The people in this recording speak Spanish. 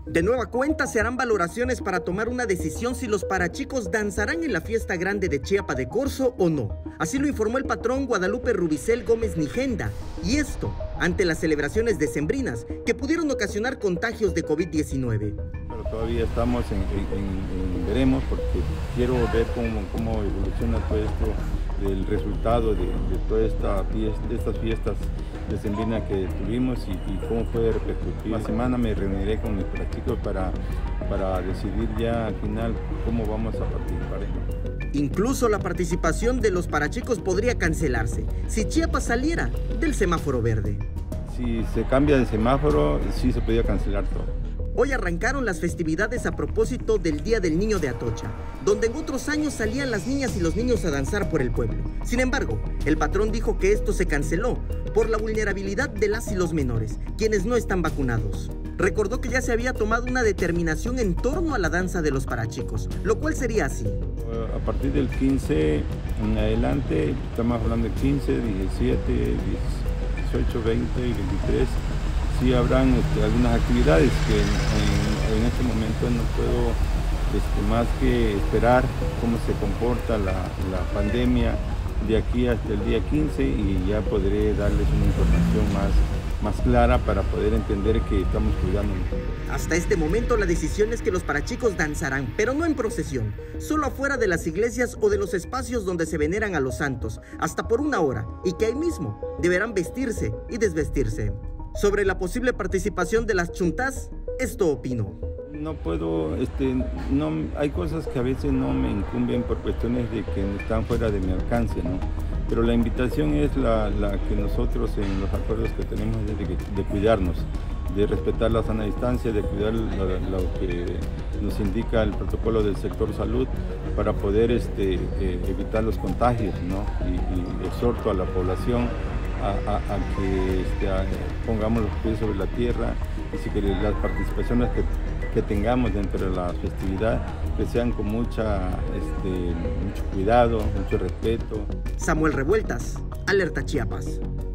De nueva cuenta se harán valoraciones para tomar una decisión si los parachicos danzarán en la fiesta grande de Chiapa de Corzo o no. Así lo informó el patrón Guadalupe Rubicel Gómez Nigenda. Y esto ante las celebraciones decembrinas que pudieron ocasionar contagios de COVID-19. Pero todavía estamos en veremos, porque quiero ver cómo evoluciona todo esto, el resultado de todas estas fiestas decembrinas que tuvimos y cómo puede repercutir. La semana me reuniré con mis parachicos para decidir ya al final cómo vamos a participar. Incluso la participación de los parachicos podría cancelarse si Chiapas saliera del semáforo verde. Si se cambia de semáforo, sí se podría cancelar todo. Hoy arrancaron las festividades a propósito del Día del Niño de Atocha, donde en otros años salían las niñas y los niños a danzar por el pueblo. Sin embargo, el patrón dijo que esto se canceló por la vulnerabilidad de las y los menores, quienes no están vacunados. Recordó que ya se había tomado una determinación en torno a la danza de los parachicos, lo cual sería así. A partir del 15 en adelante, estamos hablando de 15, 17, 18, 20 y 23, sí habrán algunas actividades que en este momento no puedo más que esperar cómo se comporta la pandemia de aquí hasta el día 15 y ya podré darles una información más clara para poder entender que estamos cuidándonos. Hasta este momento la decisión es que los parachicos danzarán, pero no en procesión, solo afuera de las iglesias o de los espacios donde se veneran a los santos, hasta por una hora, y que ahí mismo deberán vestirse y desvestirse. Sobre la posible participación de las chuntas, esto opino. No puedo, hay cosas que a veces no me incumben por cuestiones de que están fuera de mi alcance, ¿no? Pero la invitación es la que nosotros en los acuerdos que tenemos es de cuidarnos, de respetar la sana distancia, de cuidar lo que nos indica el protocolo del sector salud para poder evitar los contagios, ¿no? Y exhorto a la población a que pongamos los pies sobre la tierra y si que las participaciones que tengamos dentro de la festividad que sean con mucho cuidado, mucho respeto. Samuel Revueltas, Alerta Chiapas.